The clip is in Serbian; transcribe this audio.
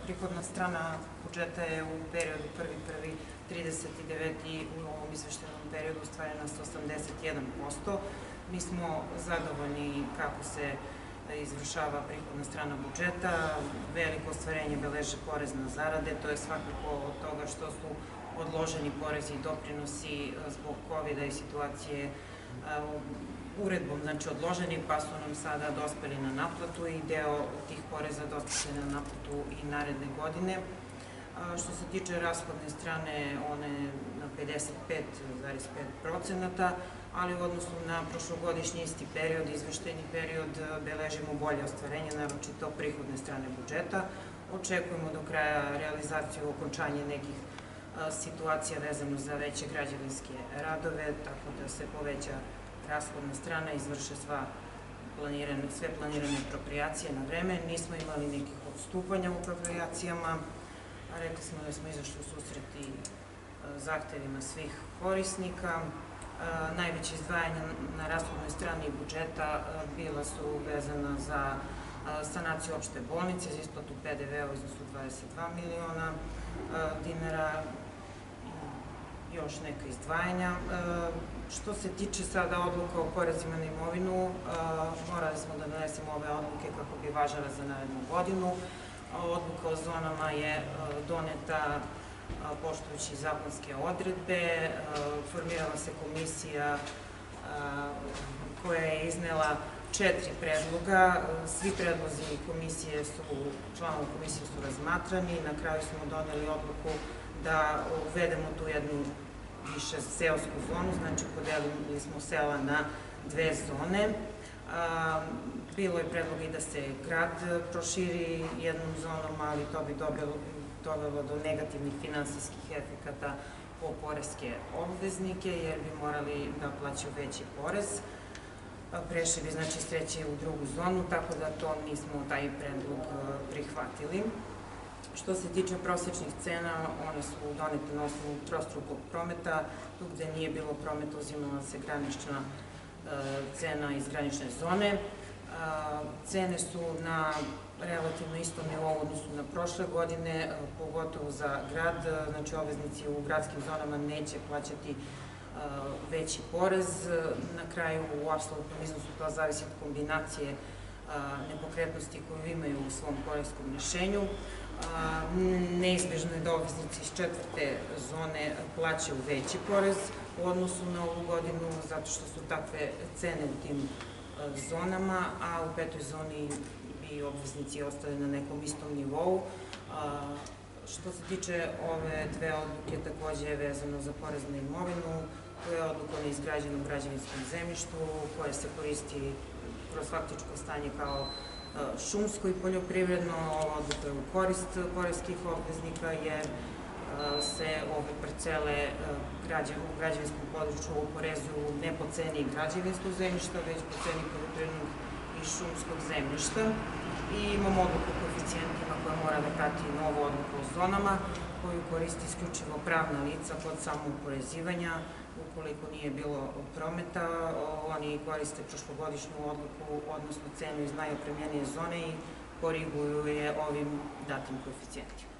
Prihodna strana budžeta je u periodu 1.1.39. u ovom izveštajnom periodu ostvarena sa 81%. Mi smo zadovoljni kako se izvršava prihodna strana budžeta. Veliko ostvarenje beleže porez na zarade, to je svakako od toga što su odloženi porezi i doprinosi zbog COVID-a i situacije uredbom, znači odloženi, pa su nam sada dospeli na naplatu i deo tih poreza dospeli na naplatu i naredne godine. Što se tiče rashodne strane, one na 55,5%, ali u odnosu na prošlogodišnji isti period, izveštajni period, beležimo bolje ostvarenje, naročito prihodne strane budžeta. Očekujemo do kraja realizaciju okončanja nekih situacija vezano za veće građevinske radove, tako da se poveća rashodna strana, izvrše sve planirane aproprijacije na vreme. Nismo imali nekih odstupanja u aproprijacijama. Rekli smo da smo izašli u susret i zahtevima svih korisnika. Najveće izdvajanja na rashodnoj strani budžeta bila su vezana za sanaciju opšte bolnice, za isplatu PDV-a u iznosu 22 miliona dinara, još neka izdvajanja. Što se tiče sada odluka o porezima na imovinu, morali smo da donesemo ove odluke kako bi važile za narednu godinu. Odluka o zonama je doneta poštujući zakonske odredbe. Formirala se komisija koja je iznela 4 predloga. Svi predlozi članova komisije su razmatrani. Na kraju smo doneli odluku da uvedemo tu jednu više seosku zonu, znači podelili smo sela na 2 zone. Bilo je predlog i da se grad proširi jednom zonom, ali to bi dovelo do negativnih finansijskih efekata po poreske obveznike, jer bi morali da plaćaju veći porez. Prešli bi, znači, iz 3. u 2. zonu, tako da to nismo taj predlog prihvatili. Što se tiče prosečnih cena, one su donete na osnovu trostrukog prometa. Tu gde nije bilo prometa uzimala se granična cena iz granične zone. Cene su na relativno istom nivou u odnosu na prošle godine, pogotovo za grad. Znači, obveznici u gradskim zonama neće plaćati veći porez. Na kraju, u apsolutnom iznosu, to zavisi od kombinacije nepokretnosti koju imaju u svom poreskom rešenju. Neizbežno je da obveznici iz 4. zone plaćaju veći porez u odnosu na ovu godinu, zato što su takve cene u tim zonama, a u 5. zoni bi obveznici ostali na nekom istom nivou. Što se tiče ove 2 odluke, takođe je vezano za porez na imovinu. To je odluka o neizgrađenom građevinskom zemljištu koje se koristi kroz faktičko stanje kao šumsko i poljoprivredno. Ova odluka je u korist poreskih obveznika, jer se ove parcele u građevinskom području oporezuju ne po ceni građevinskog zemljišta, već po ceni poljoprivrednog i šumskog zemljišta. I imamo odluku o koeficijentima koja mora da prati novu odluku o zonama, koju koristi isključivo pravna lica kod samooporezivanja. Ukoliko nije bilo prometa, oni koriste prošlogodišnju odluku, odnosno cenu iz najopremljenije zone i koriguju je ovim datim koeficijentima.